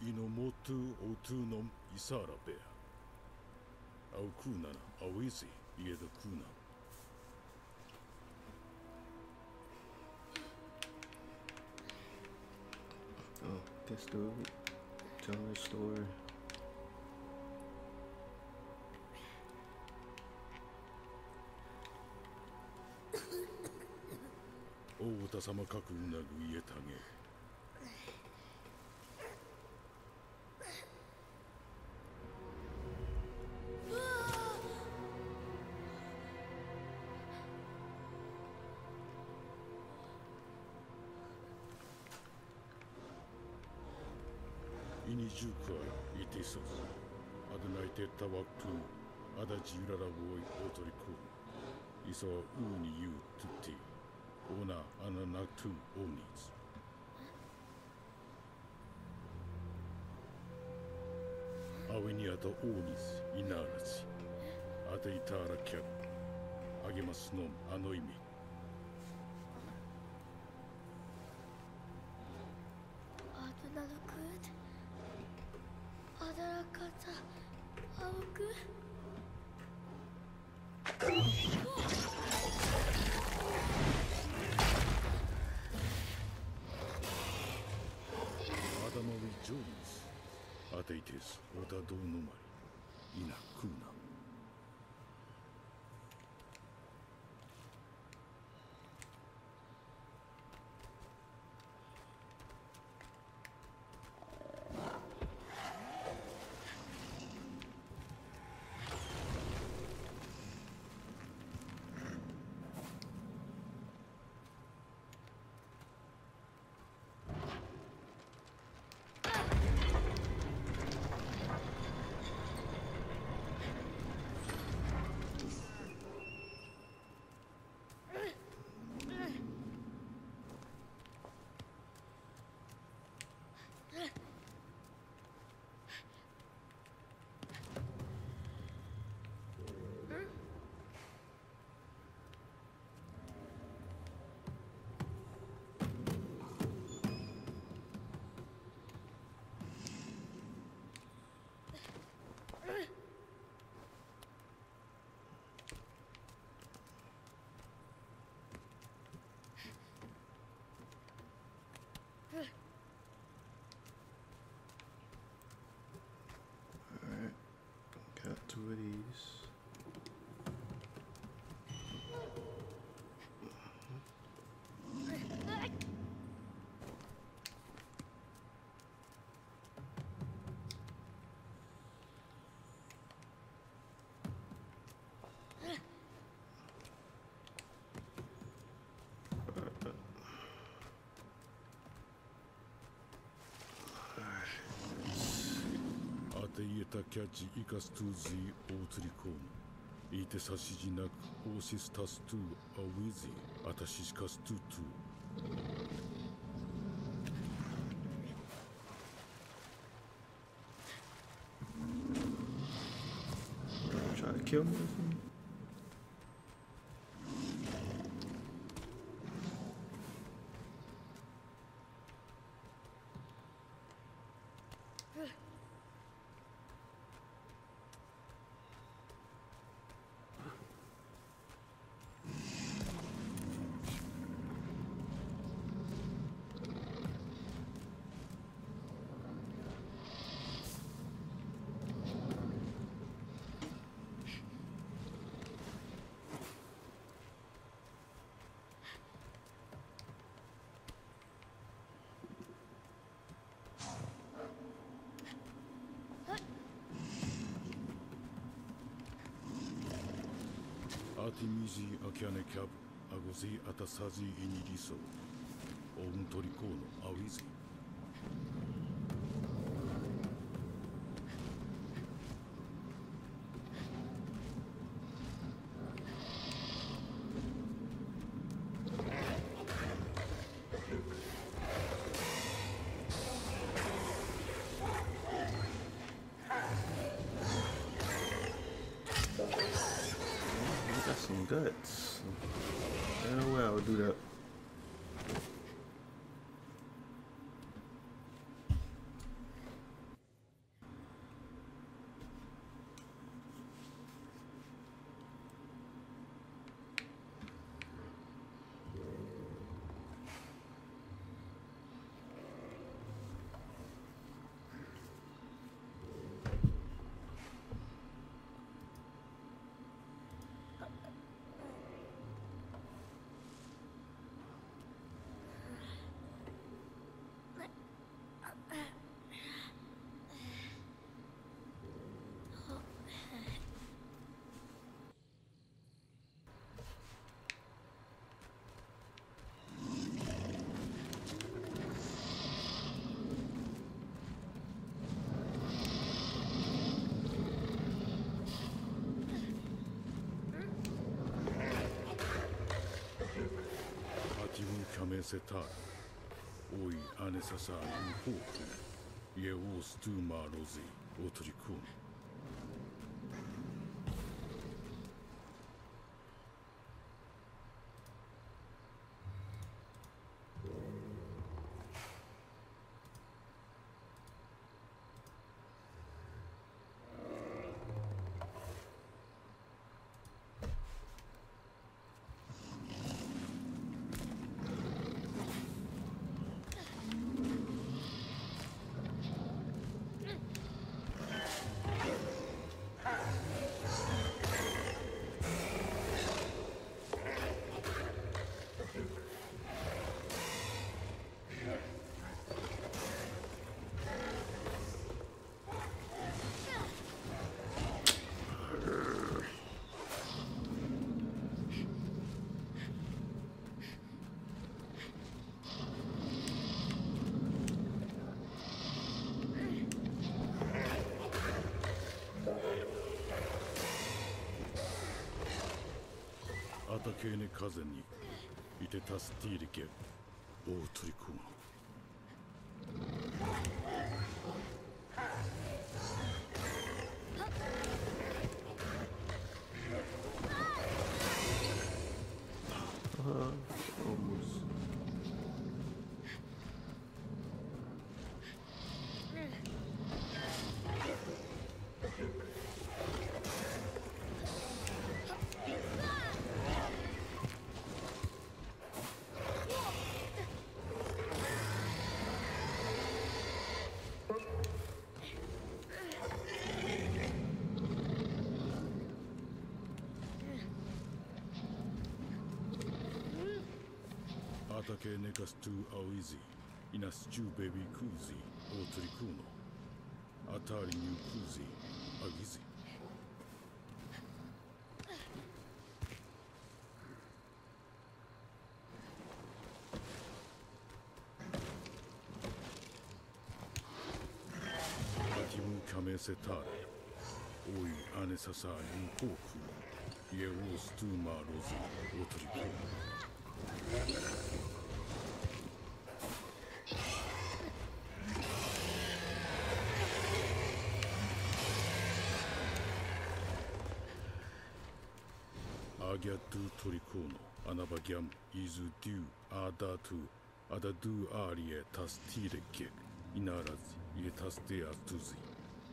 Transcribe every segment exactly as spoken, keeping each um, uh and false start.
ino motu otunum isarabea. Au kunana, au isi, ieda kuna. Oh, this dude, general store. Oh, 王田様かくうなぐ家たげ。Ini juga itu sos. Ada naik tawaktu, ada jira boy otoriku. Iso uni yu tuti. Ona ana naktu onis. Awini ada onis inarachi. Ada itara kyak. Agemasu no ano imi. Adamawi Jones. Ateites Oda do Numari. Inakuna. Alright, got two of these. Ieta catch icas to the otricon. Ite sashijinak osis tas to a wizi, atashiskas to two. Try to kill me. Artemisi Akiane Cab, Agozi Atasazi Inidiso, Oun Torikono, Awizi. Some guts. Ain't no way I would do that. メセターラおいアネササユホークイエオーストゥーマーロゼイオトリコーンアタケーネ風にいてタスティーリケオートリコーノアタケネカストゥアウイズイナスチューベビークーズオートリクーノアタリニュークーズアギズアキムキャメセターレオイアネササユンコークイエオーストゥーマーロズオートリクーノアギャドゥトリコーノアナバギャムイズデュアダトゥアダドゥアリエタスティレケイナラズイエタステアトゥズイ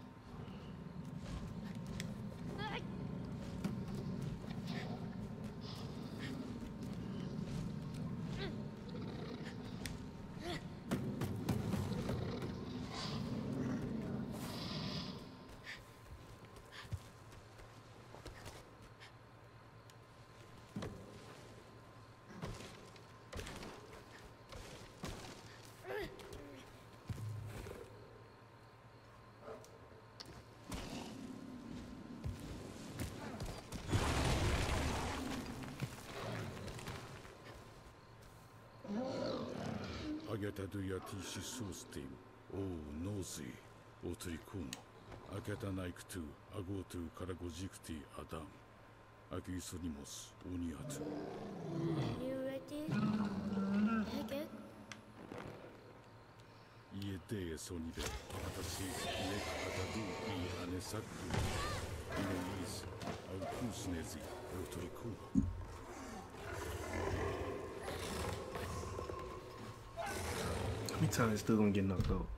アゲタドゥヤティシソースティンオーノーズイオートリコーノアゲタナイクトゥアゴートゥカラゴジクティアダムアキソニモスオニアトゥ You ready? Hege? イエテエソニベ私ネクアタドゥイアネサクイノイースアウクースネズイオートリコーノ How many times still gonna get knocked out?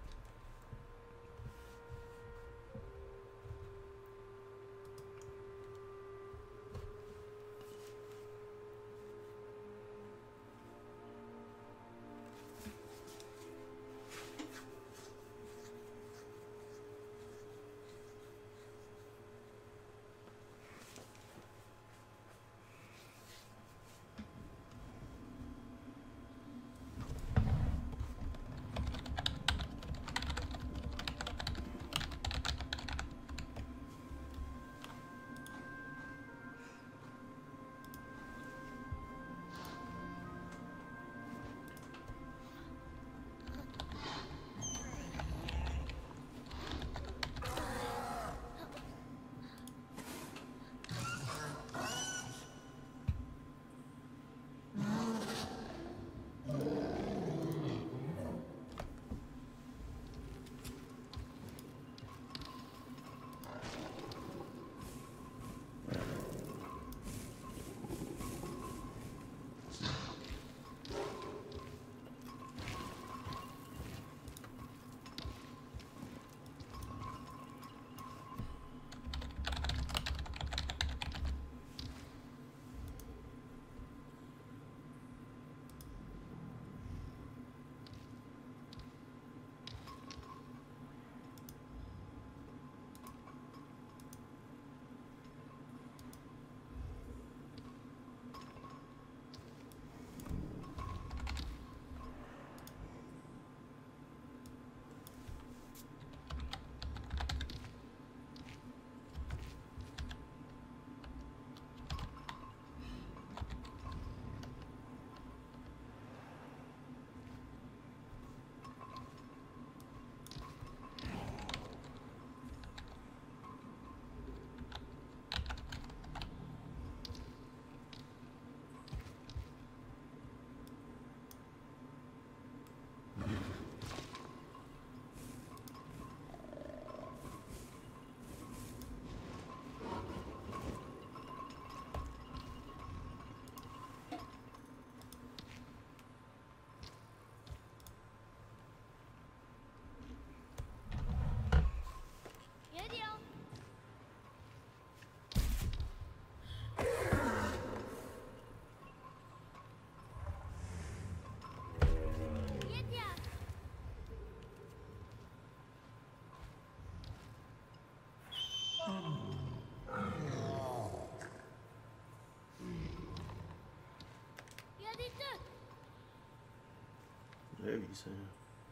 Whatever you saying.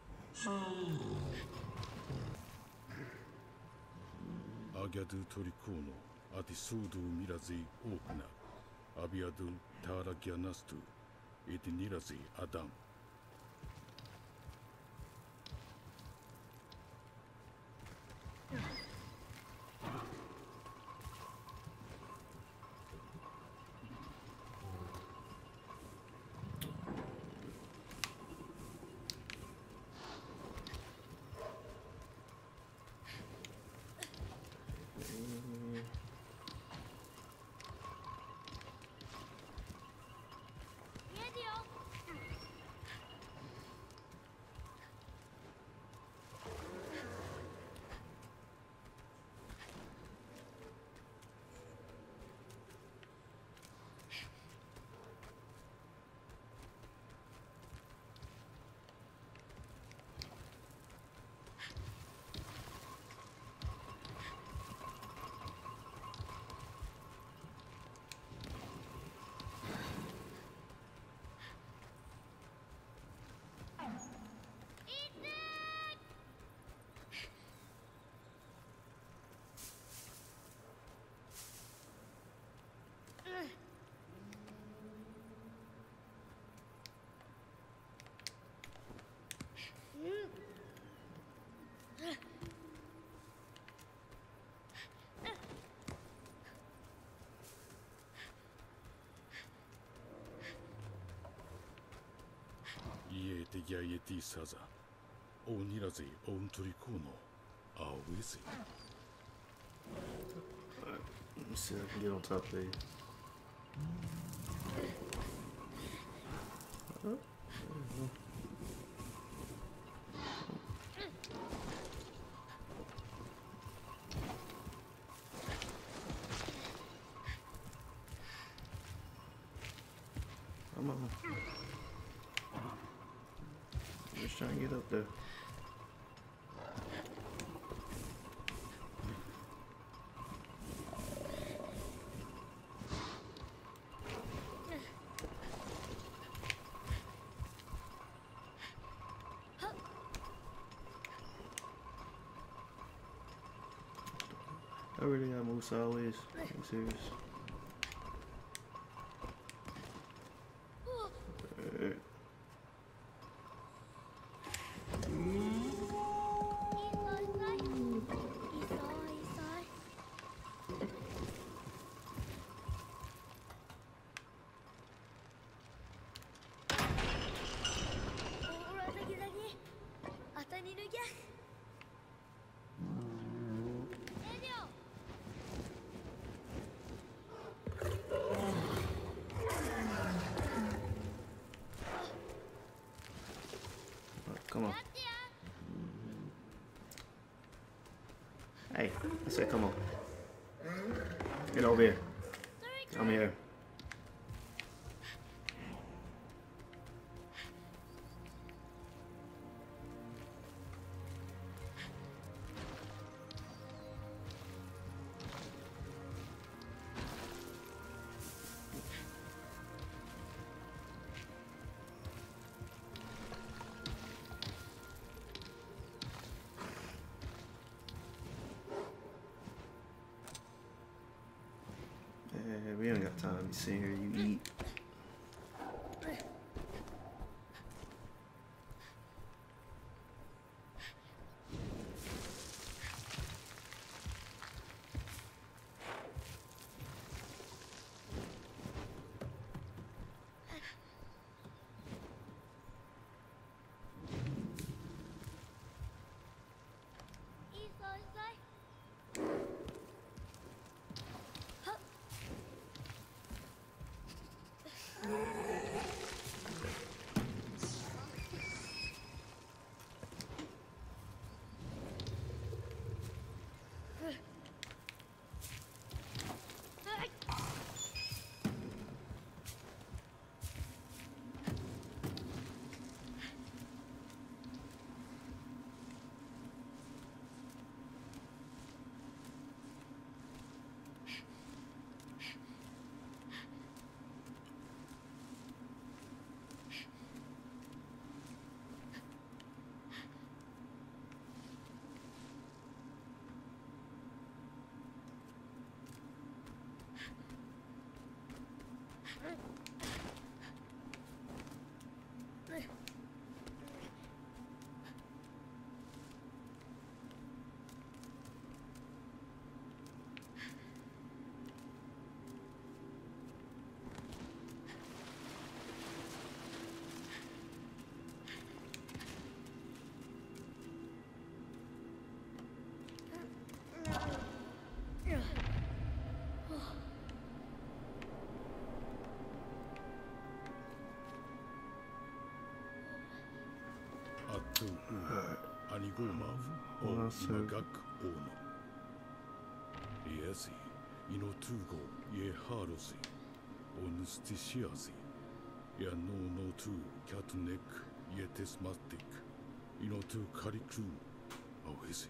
Agadu Torikono, Atisudu Mirazi Okna, Abiadu Taragianastu, Itinirazi Adam. Iete Yayeti Saza, Onirazi Ontorikono, Awisi. Alright, let me see if I can get on top of you. Oh, come on. I'm just trying to get up there. I really got moves always. I'm serious. Alright. Come on. Hey, I said come on. Get over here. I'm here. Yeah, we don't got time to be sitting here. You eat. Atu u Anigomov o Well, so- Imagak ono. Iesi, Inotugo ye Harosi, Onustisiasi, Ya no no tu Catnek ye Tesmatic, Inotu Kariku, Awesi.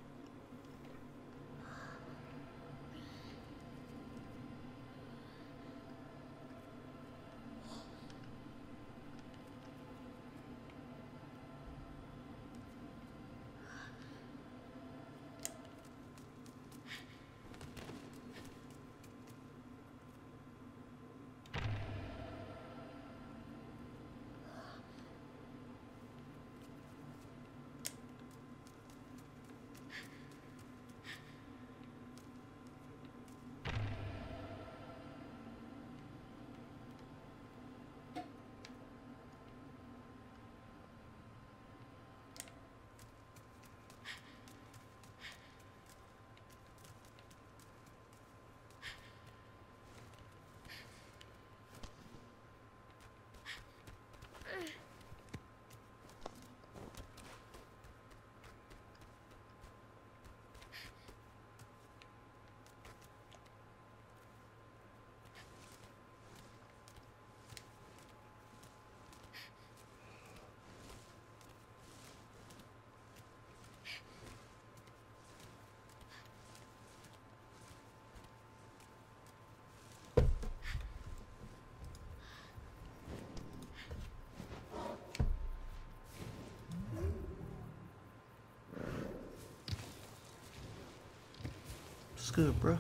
It's good, bro.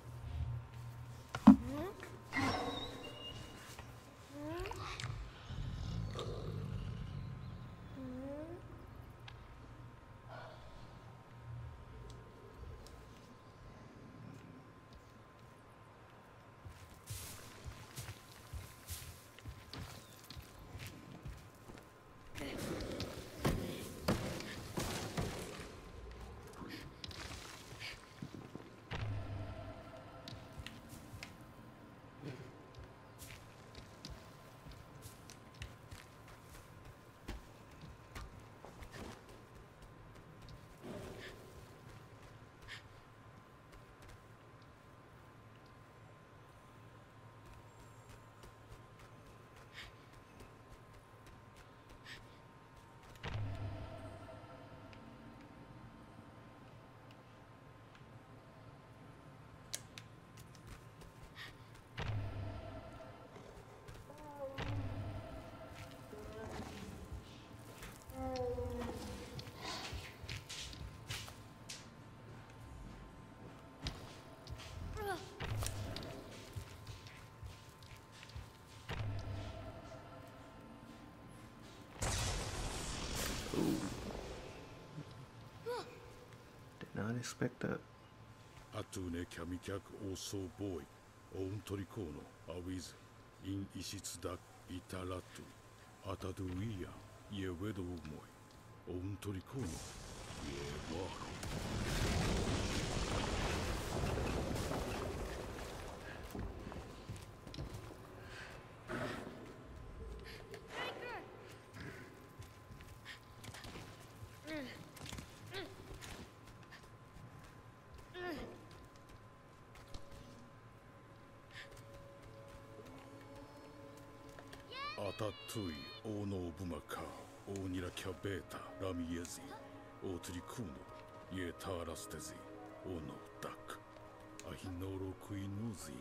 Did not expect that. Atune Kamikak also boy, own Torikono, always in Ishitsudak Itaratu, Ataduia, ye wedo moy, own Torikono, ye waro. Atatui, Ono Bumaka, Onira Kabeta, Ramiezi, Otrikuno, Ye Tarastezi, Ono Dak, Ahinoro Kuinuzi.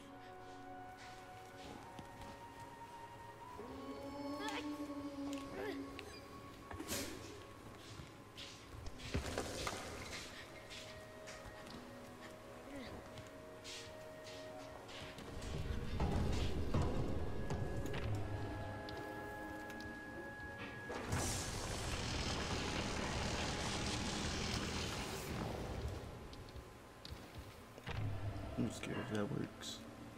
scared if that works.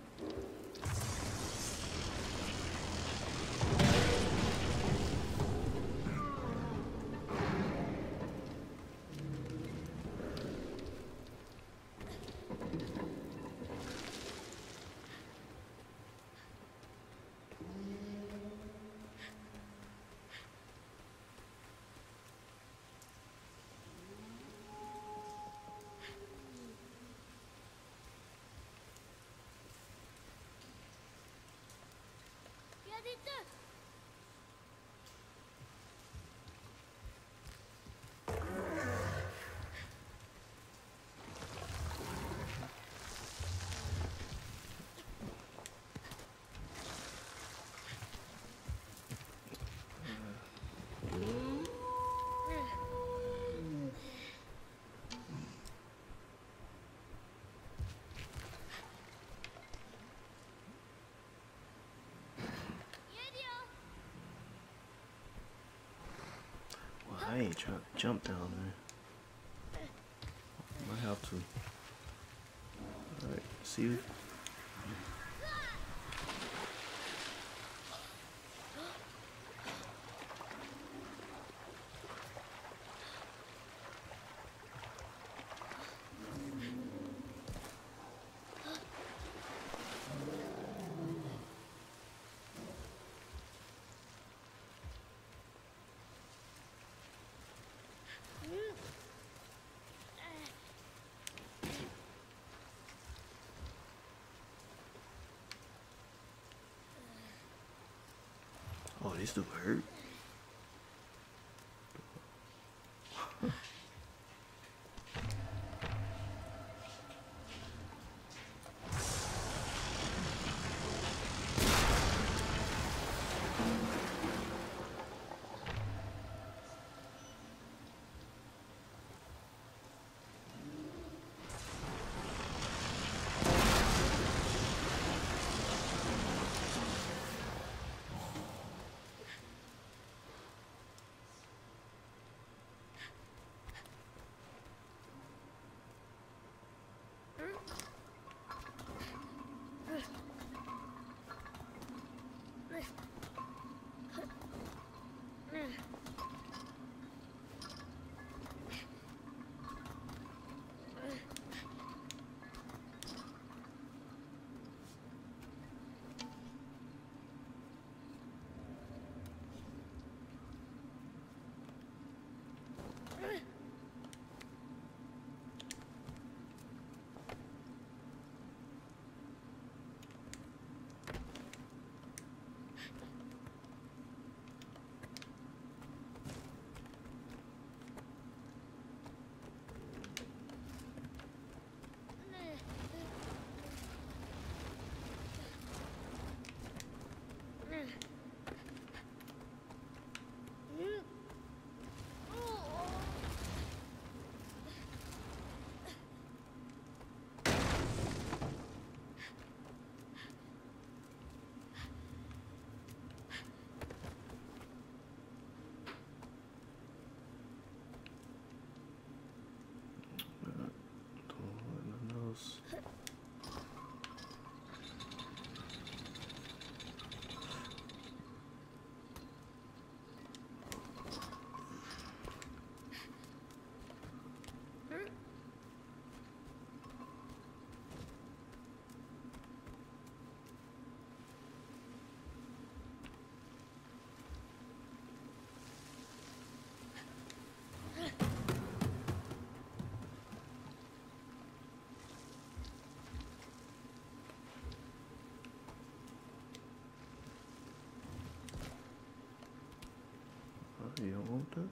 I ain't trying to jump down there. Might have to. Alright, see you. Oh, this do hurt. You don't want that?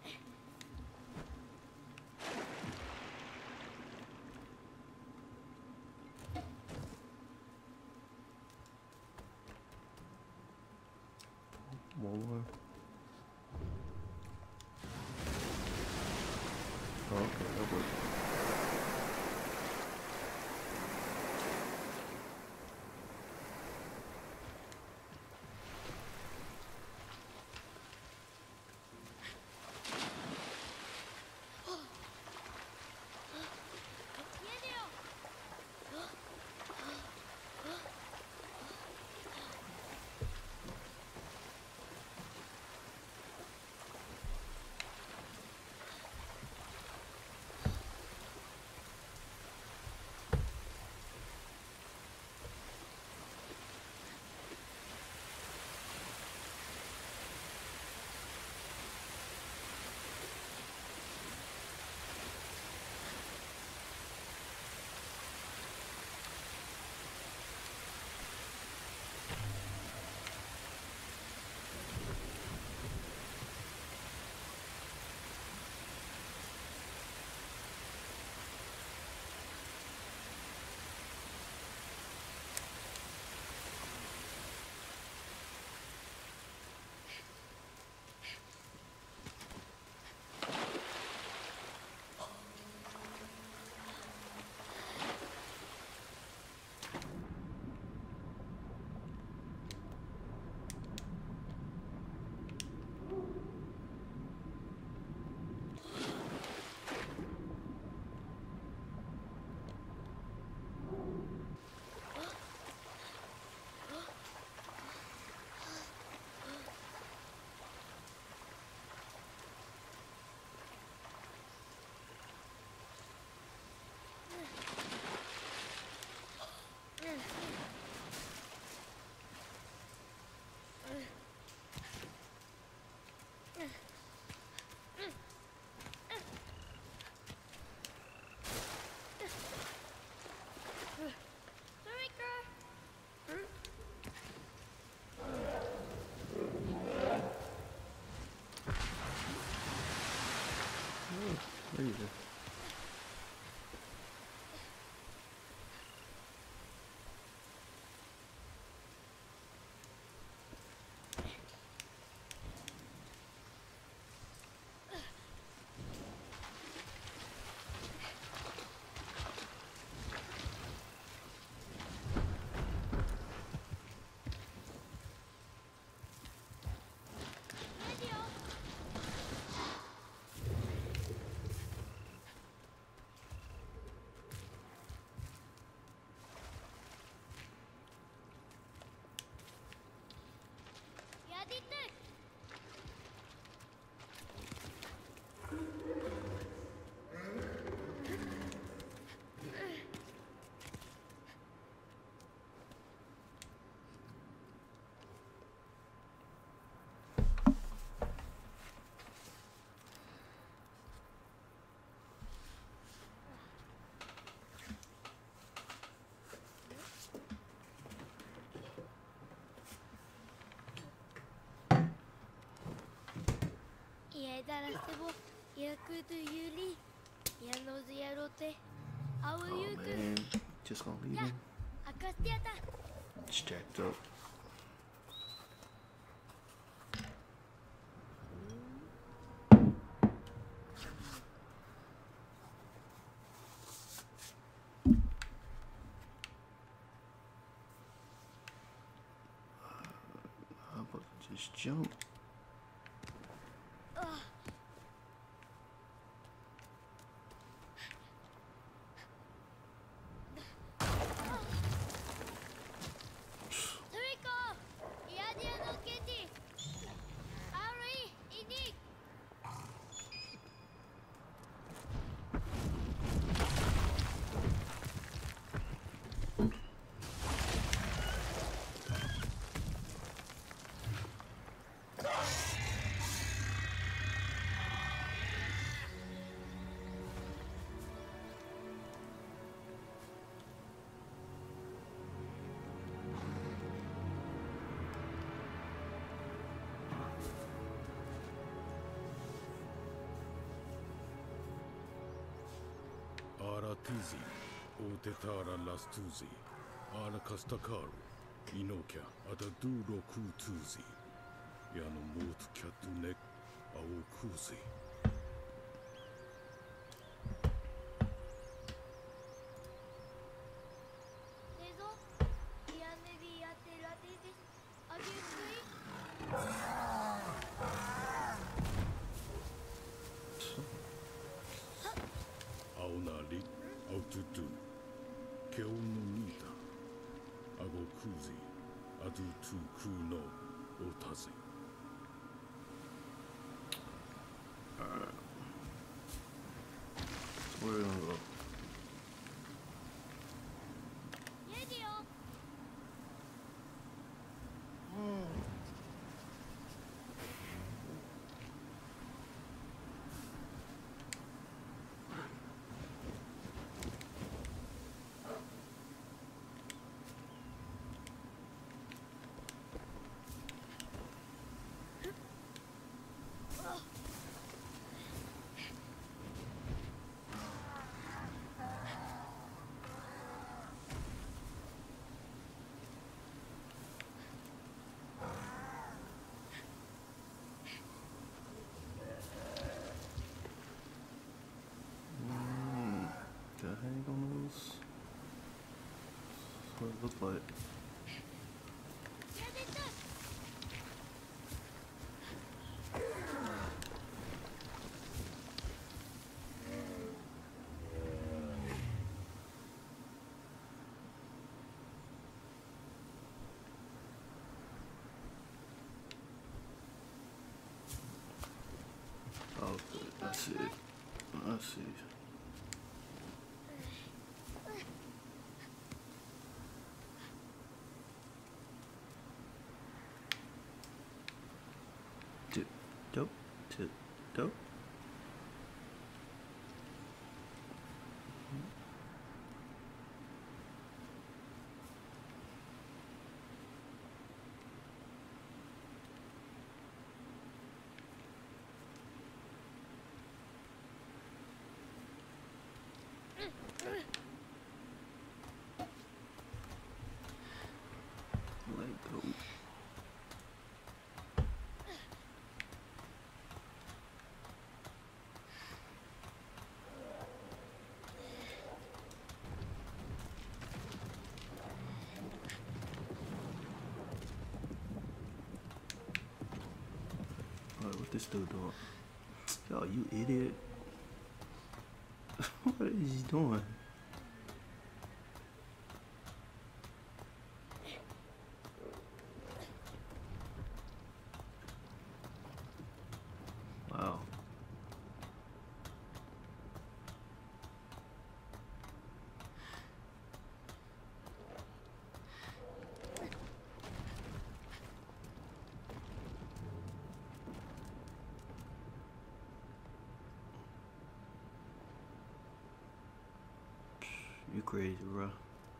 One more. Oh, okay, that worked. either. Ia darastebo, ia kutu yuli, ia nozu yarote, awu Oh yuku. man, just gonna leave Ya, him. akastiata. It's jacked up. How about just jump? Toriko, ia dia no keti. Ari, ini. Aratizi, Otetara Lastuzi, Ara Castacaro, Inokia, Ataduro Kutuzi, Yano Mot Catunek, Aokuzi. Nezo, ia nevi ia te ratiti. Agusui. Aonari, Aututu, Keononita, Agokuzi, Adutu Kuno, Otazi. So where are we gonna go? Yedio. Got a hang on those? That's what it looks like. Yadita. Oh, I see it. I see. Tip, dope, tip, dope. Let go. Alright, what this dude doing? Yo, you idiot. What is he doing? Wow. You crazy, bro.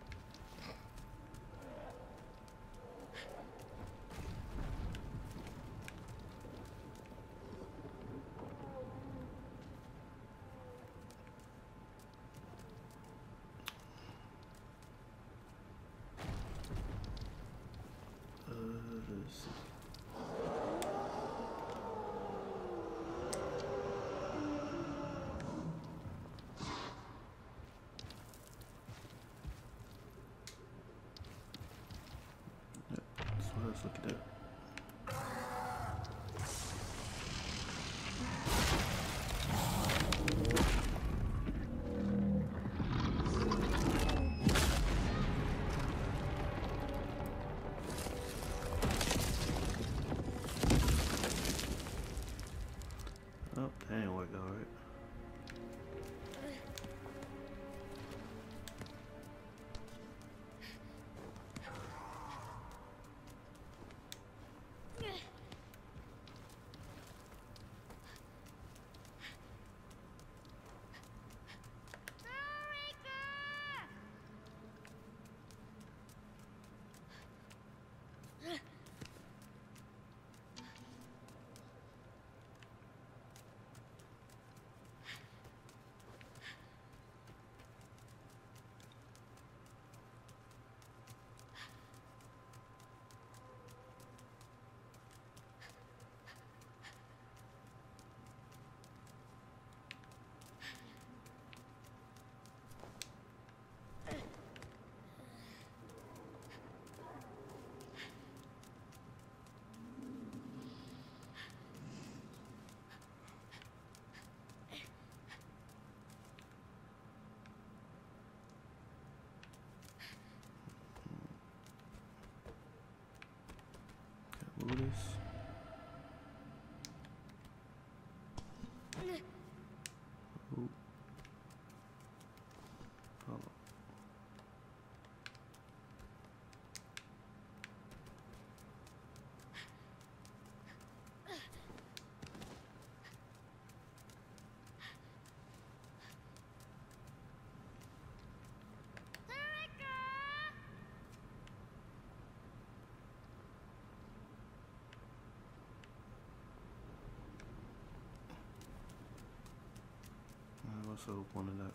Uh, let's see. So let's look at that. Oh, that ain't work all right. Can't move this. Oh. Hold on. Alright, what's up one of that?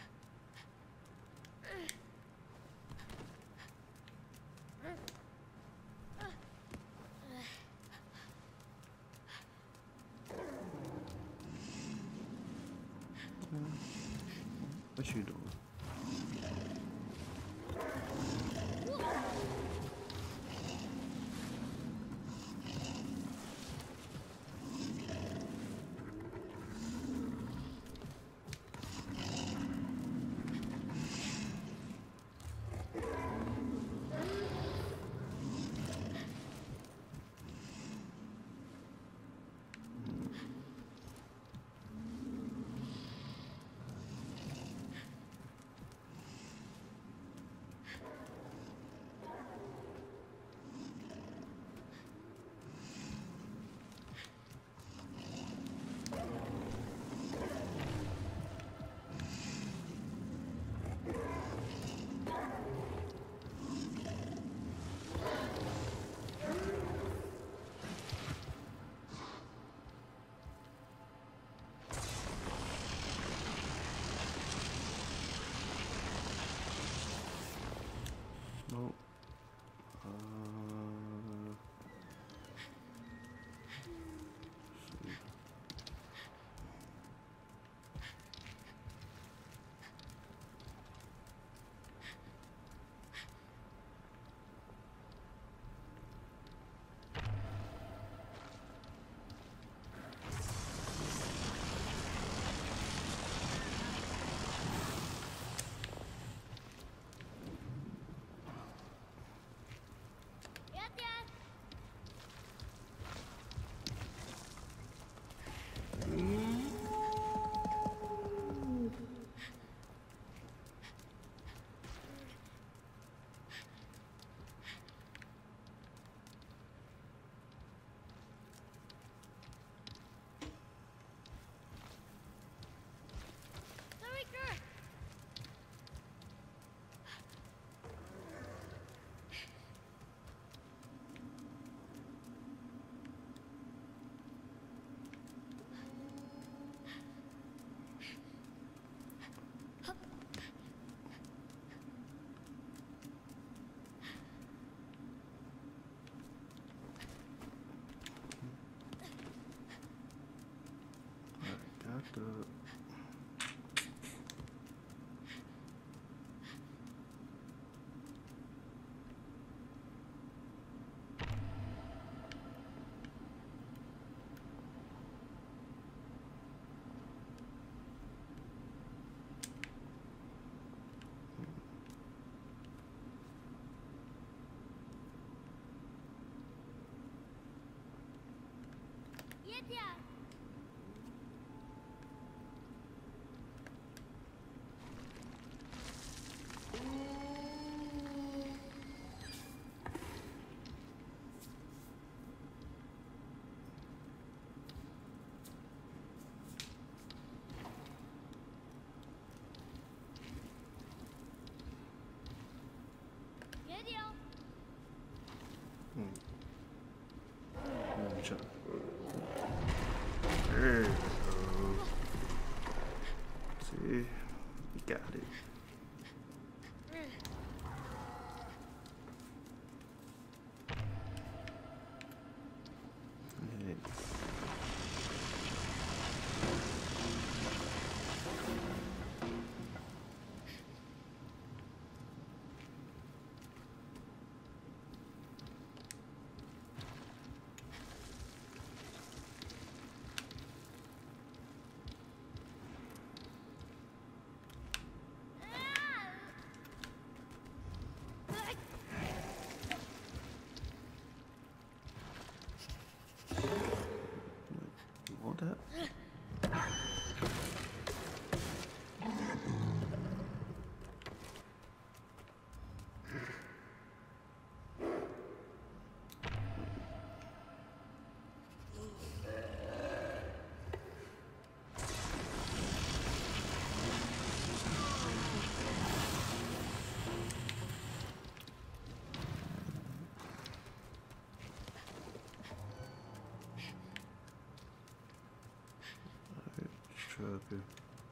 What you doing? locked up. Jedź! Jedź! Hmm. Yeah, check. There you go. See, we got it. And you want that? Alright, let's try up here.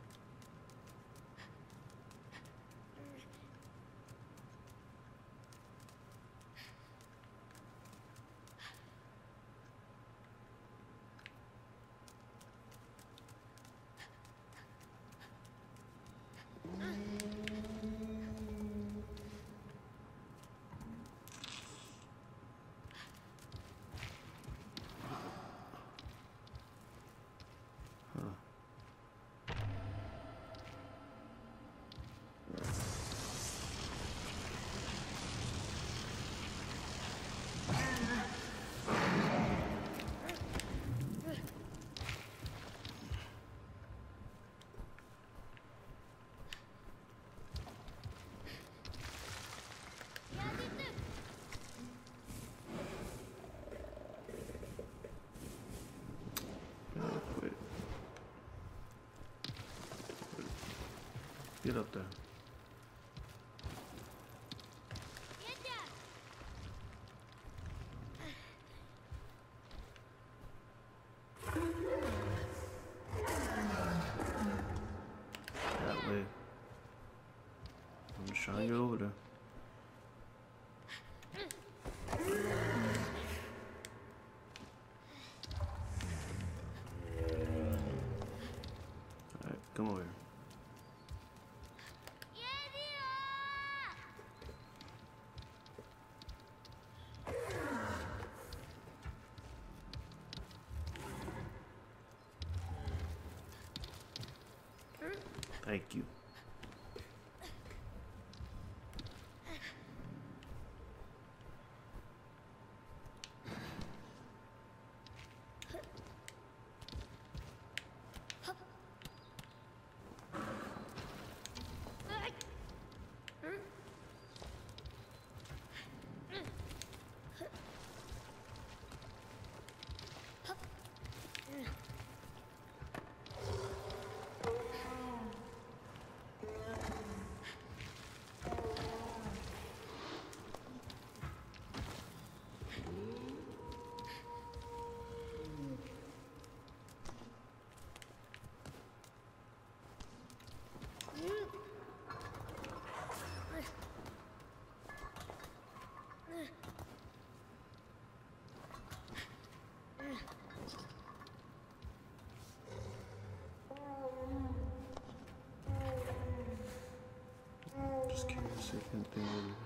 Huh. Yeah, quit. Get up there. That way. I'm just trying to get over there. Alright, come over here. Thank you. second thing over here.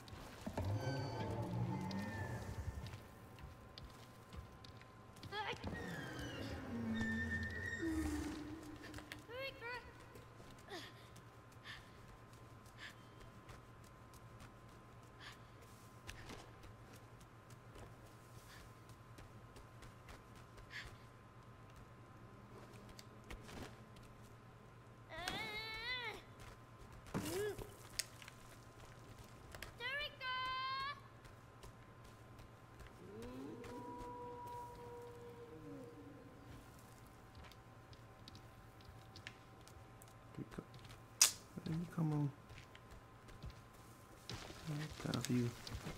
Come on. Right, got you.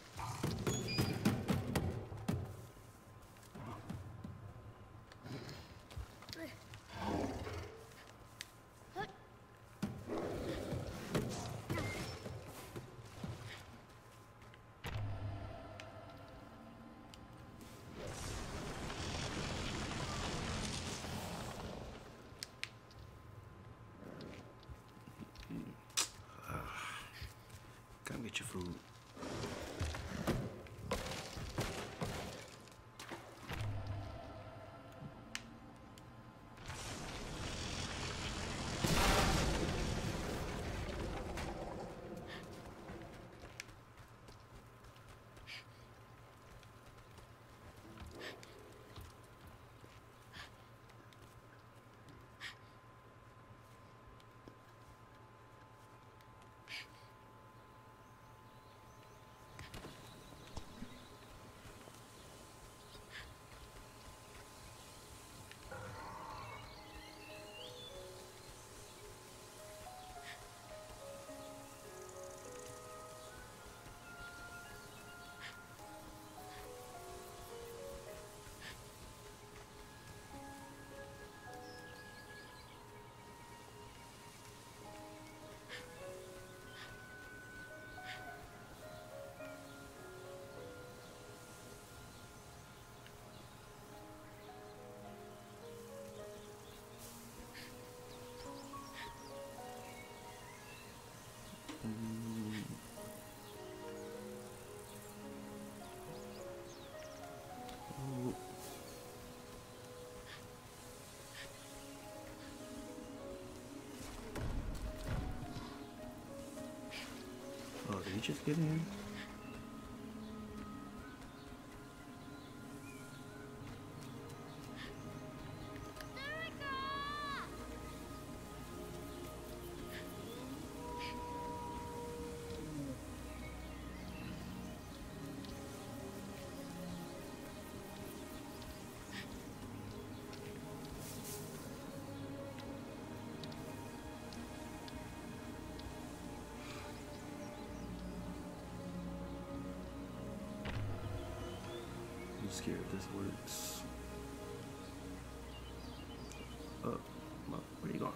Come get your food. Oh, did he just get in? I'm scared this works. Oh, well, where you going?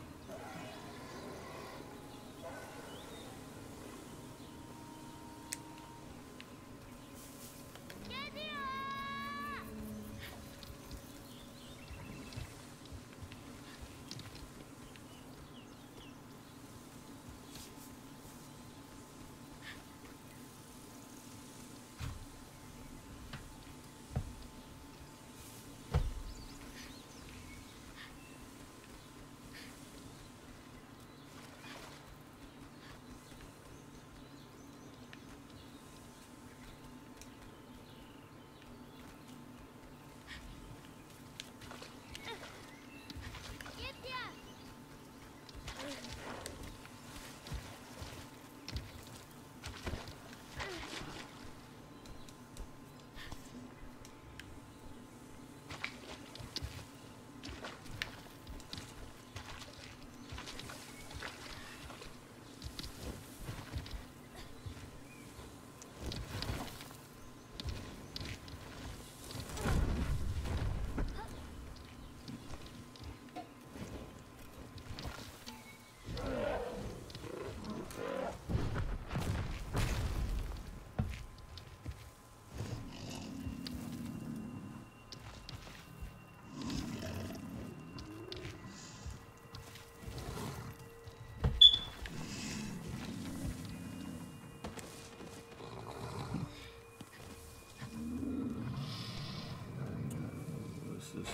this?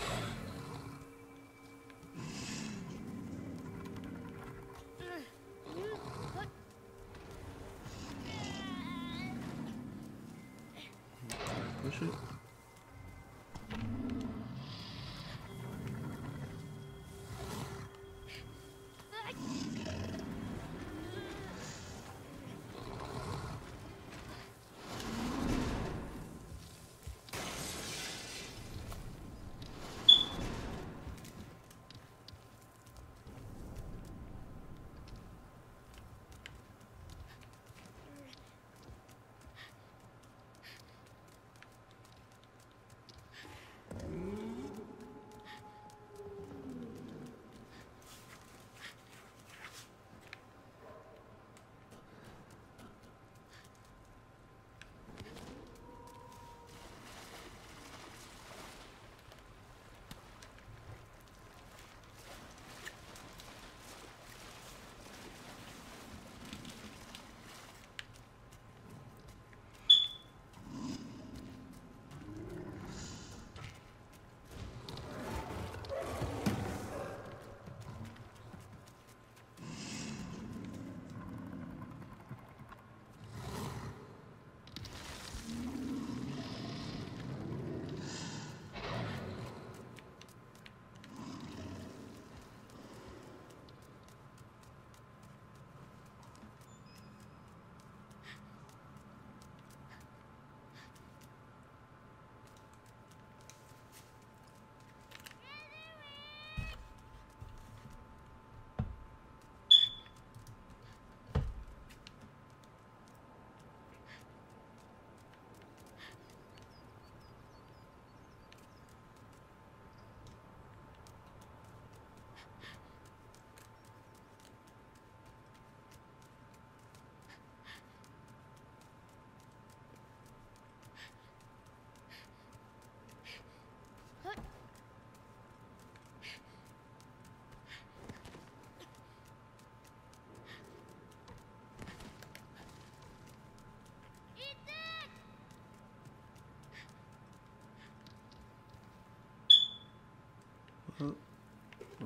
Push it. Oh. Oh.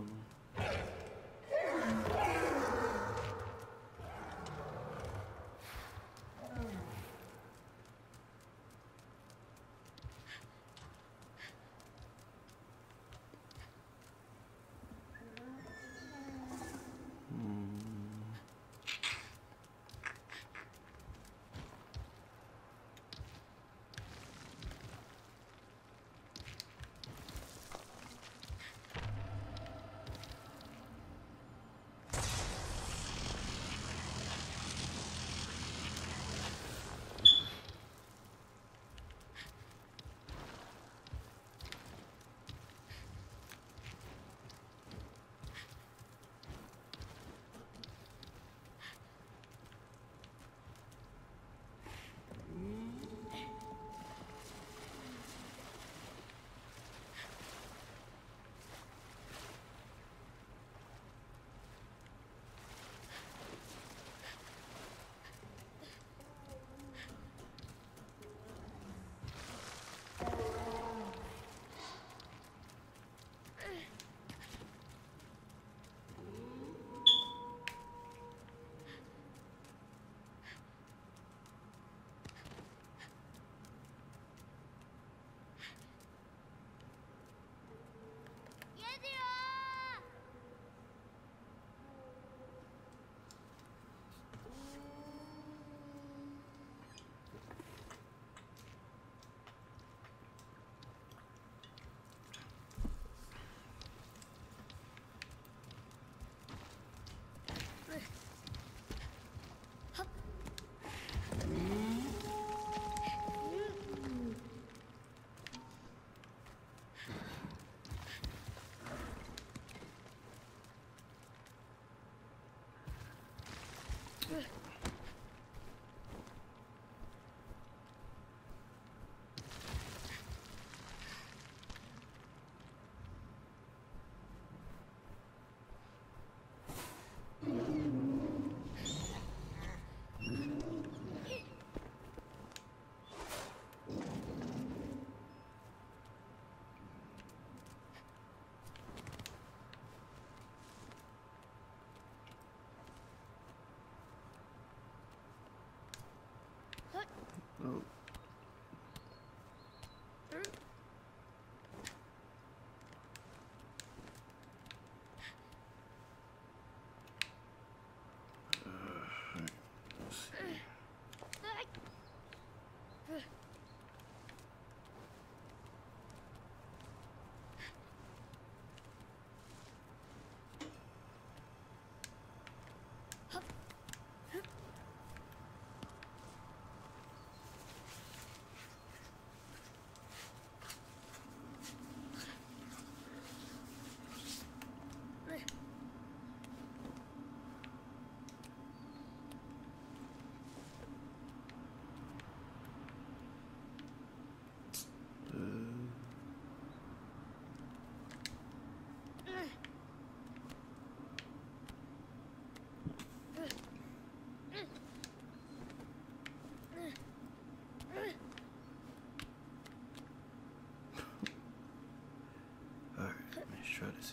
Let's try this.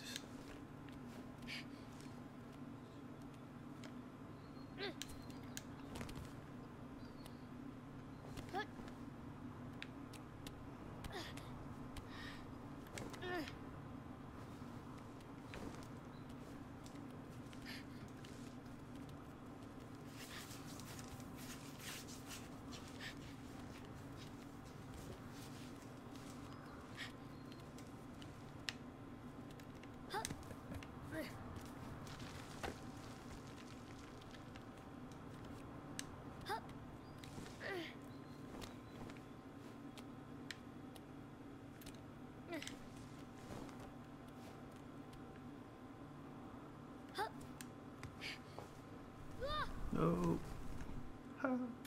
No. Ha.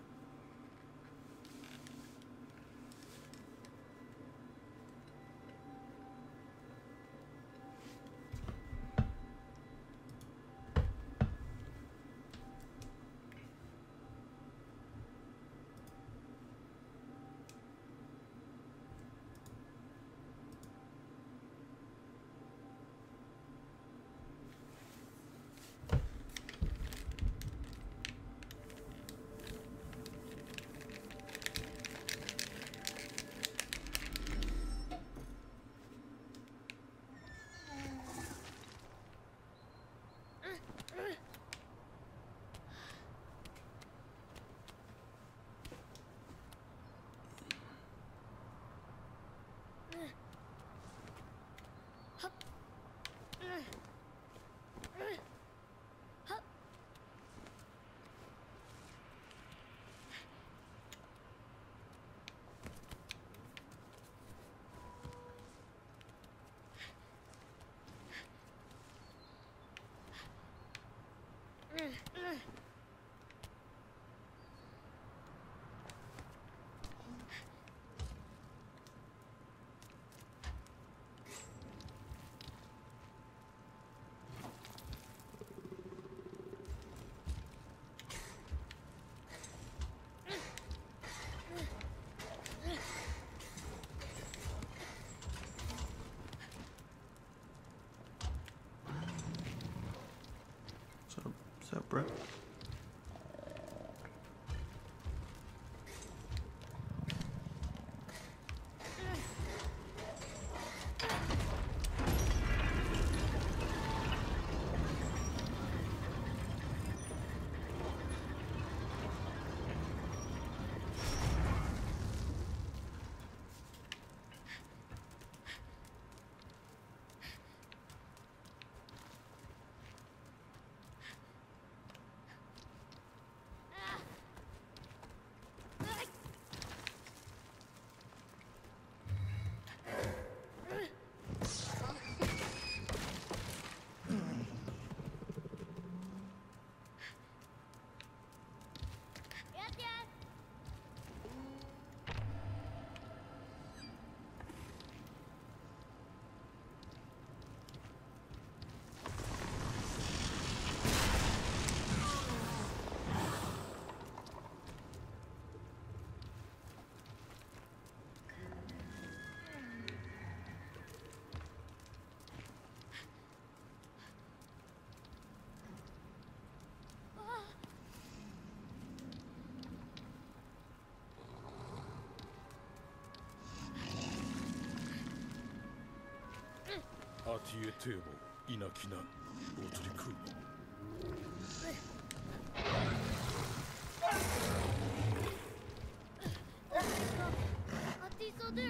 What's up, bro? Ati etebo inakina oturiku. Ati sodu.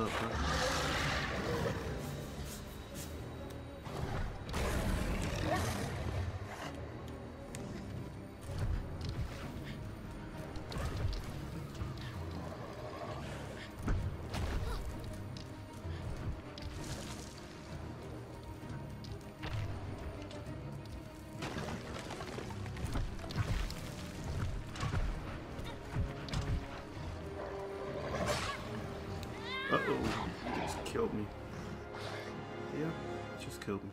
up, bro? Uh-oh, he just killed me. Yeah, just killed me.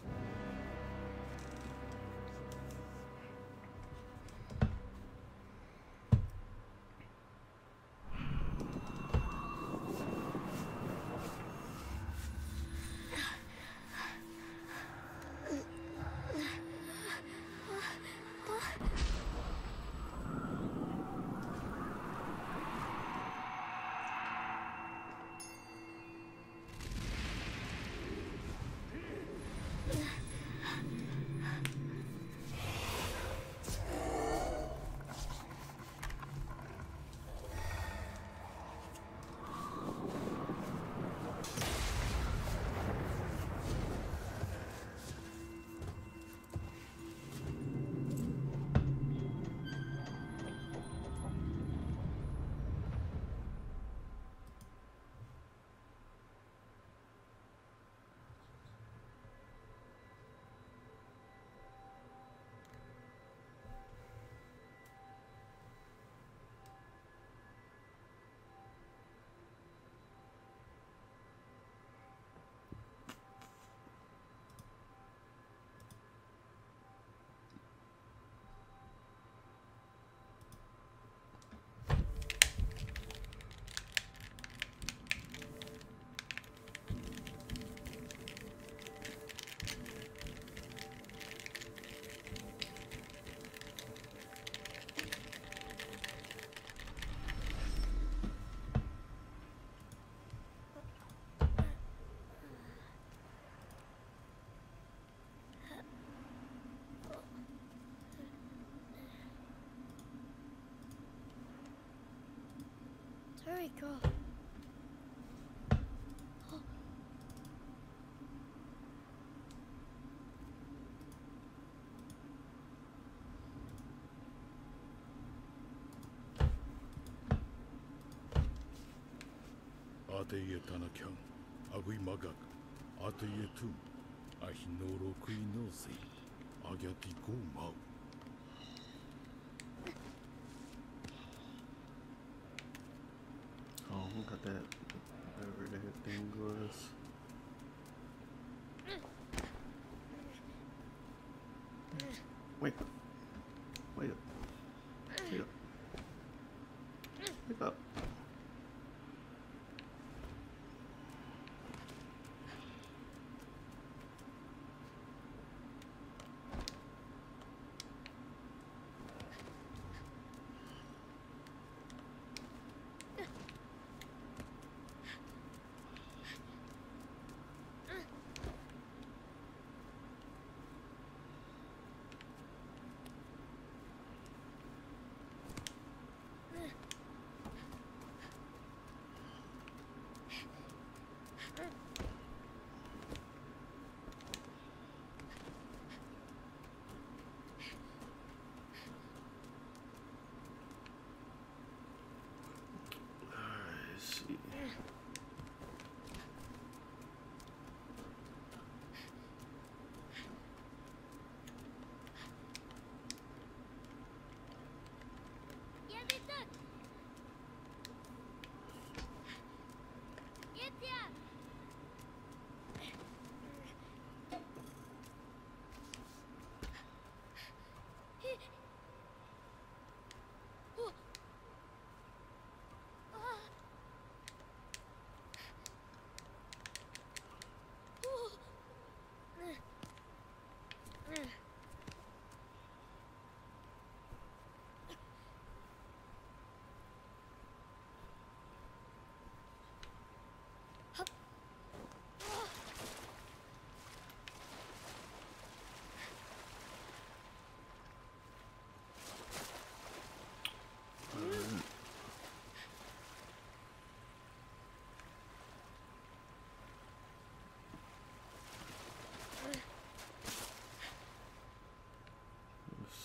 Toriko. Ateye Tanakyan, Agui Magak, Ateye Tu, Ahino Rokui no Se, Agati Go Mau. Oh, who got that? Whatever that thing was. Wake up. Wake up. Wake up. Wake up.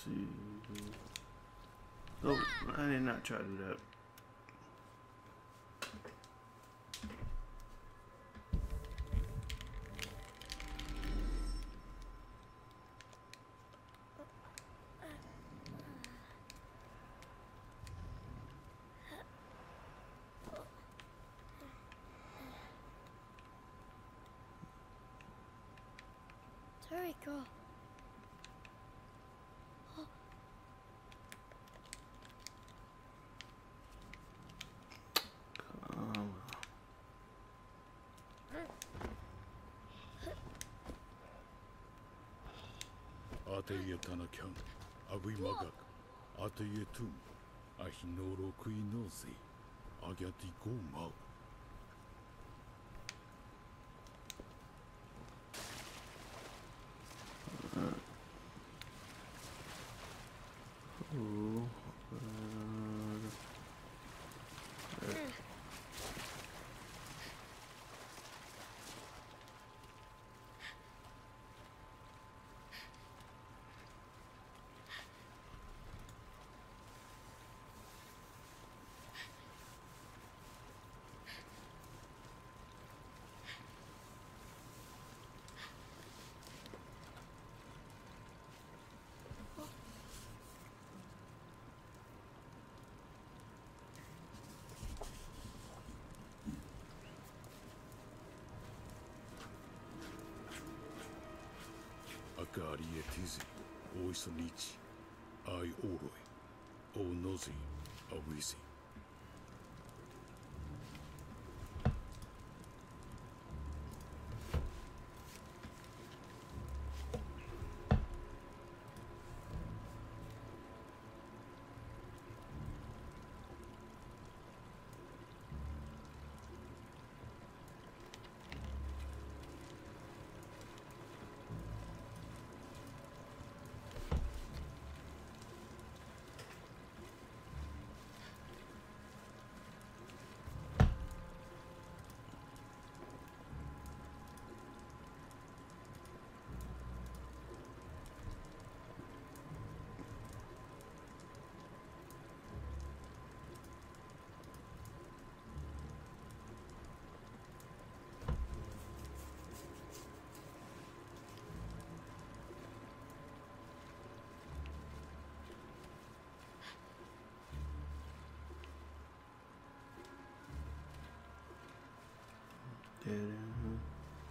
see. Oh, I did not try to do that. Toriko. Um, Ateye Tanakan, Agui Magak, Ateye Tu, Ahinoro Kuinozi, Agati Gomau. oh, uh, Akari Etizi, Oisonichi, Ai Oroi, O Nozi, Awizi. dead end, huh?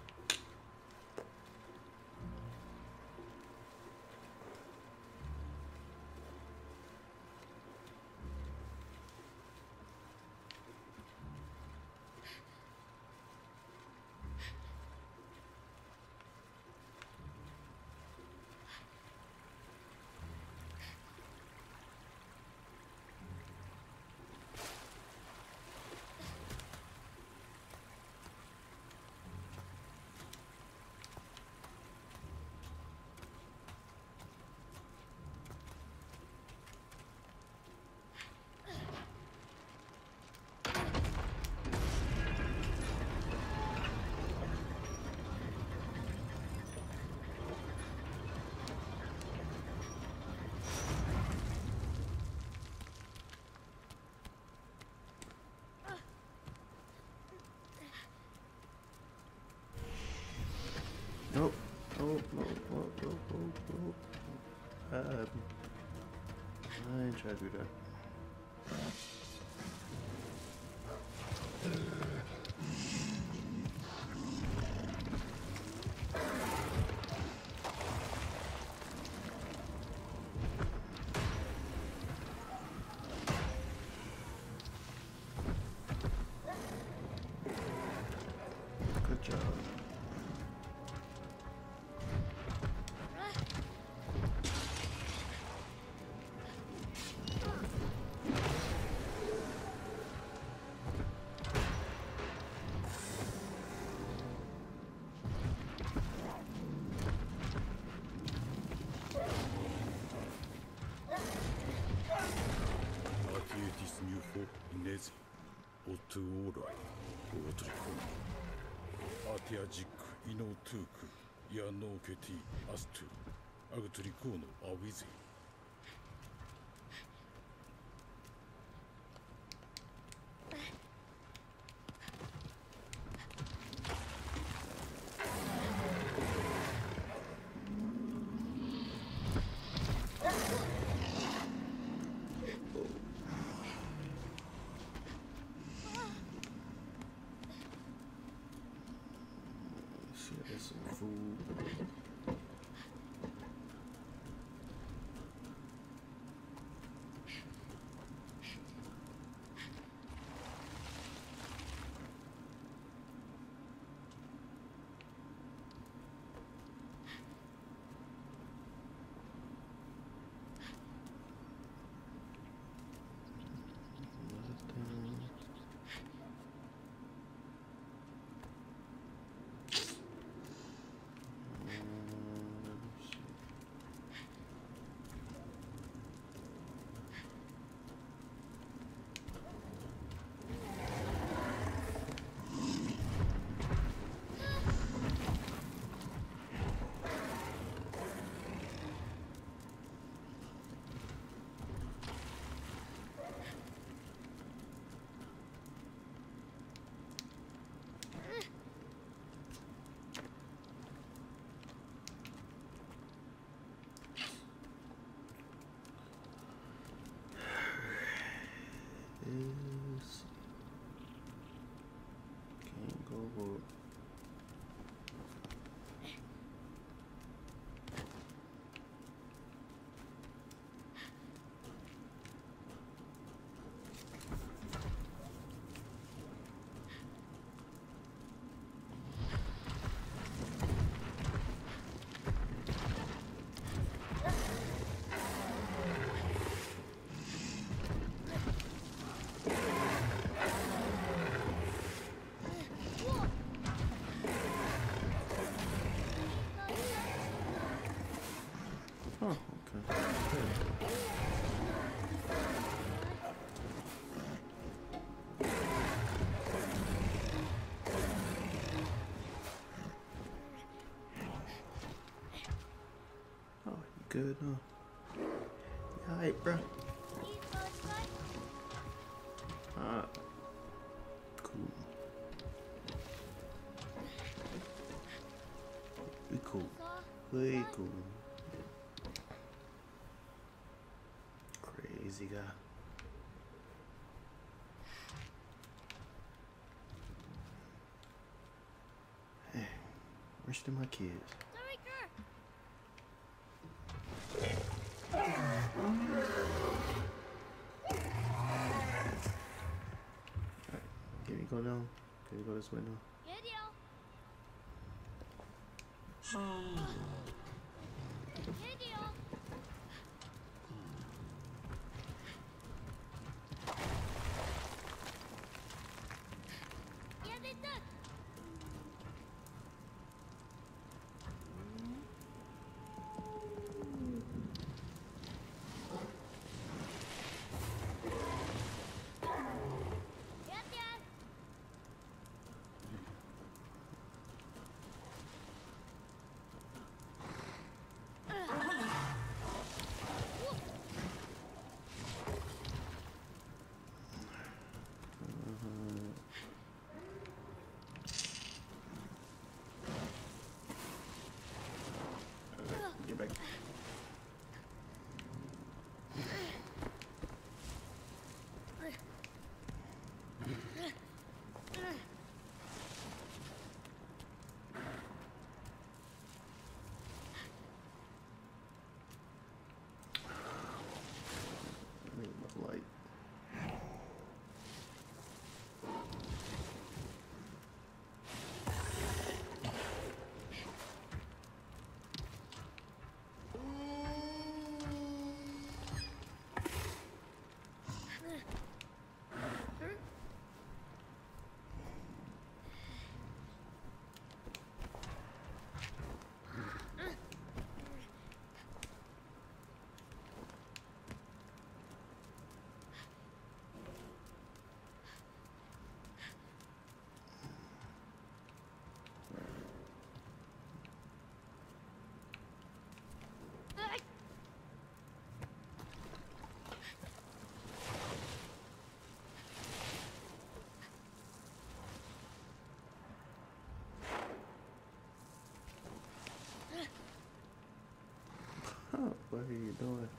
Nope. Nope, nope, nope, nope, nope, nope. Um, I ain't trying to do that. Good job. Atietis Nufo, Inezi, Otu Oroi, Otriku. Atiajik, Inotuku, Yanoketi, Astu, Agtrikuno, Awizi. See, there's some food. Is can't go up. Oh, okay. Oh, you good, huh? You alright, bro? Ah, cool. We cool. We cool. Crazy guy. Hey, where's my kids? Can we go down? Can we go this way now? Get back. I need my light. Huh, what are you doing?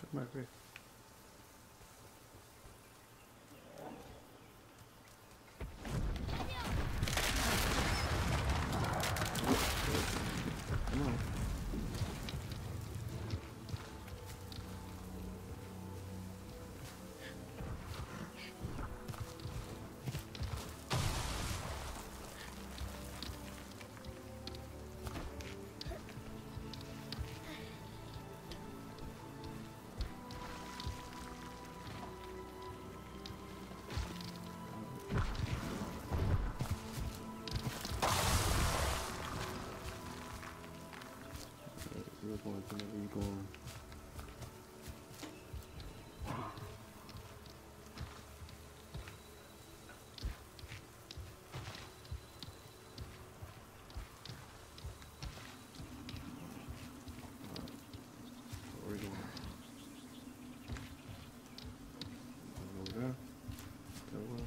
Come back here. Come on. You're going to whenever you're going. Where are we going? Over there? That way?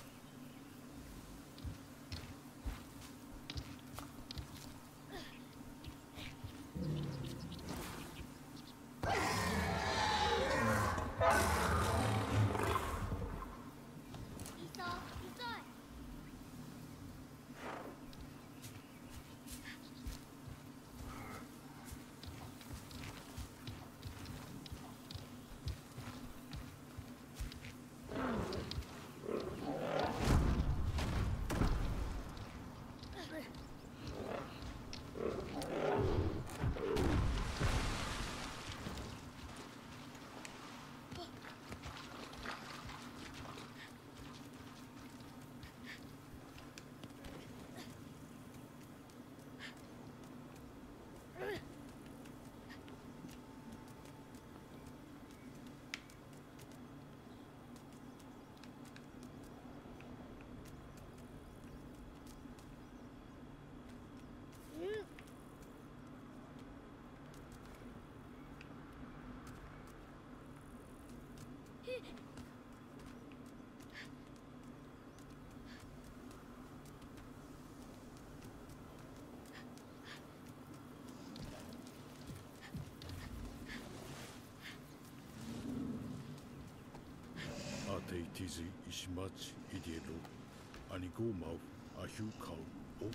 Ate tizi ishmach idielo. Anigo mau ahu kau o.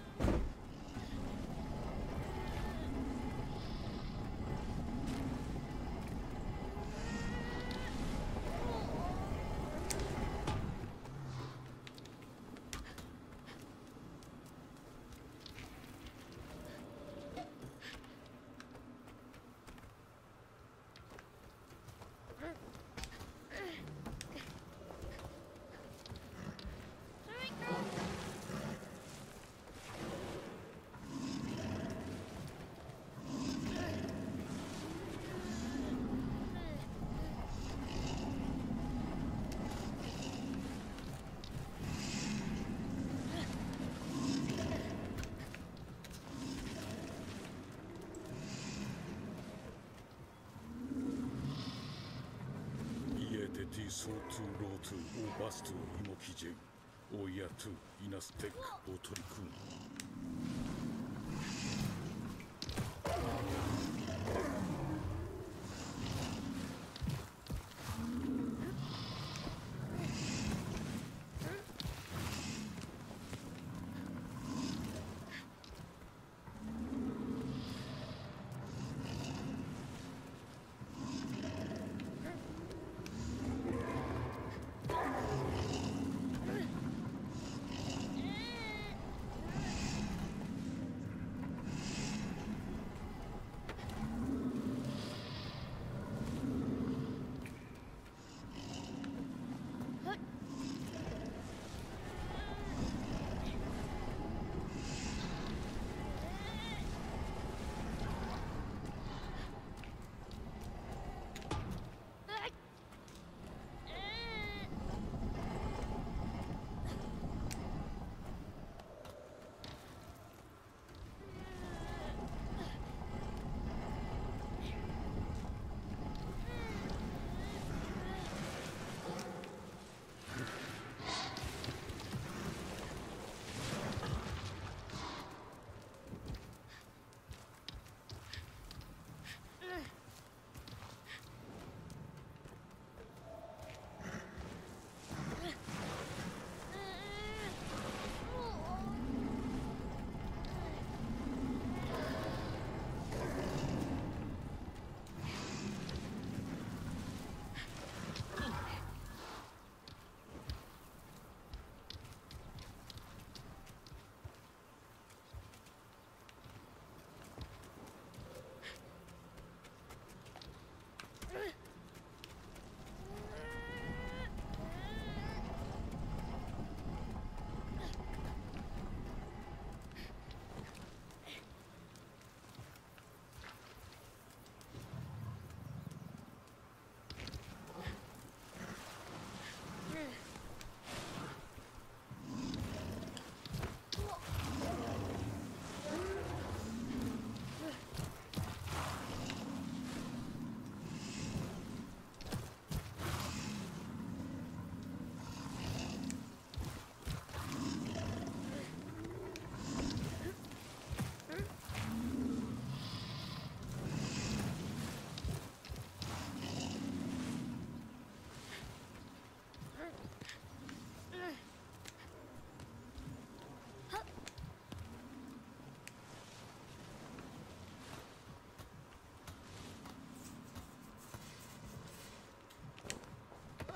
Ti so tu ro tu o bas tu imo kije o ya tu inastek o torikun.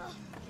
あ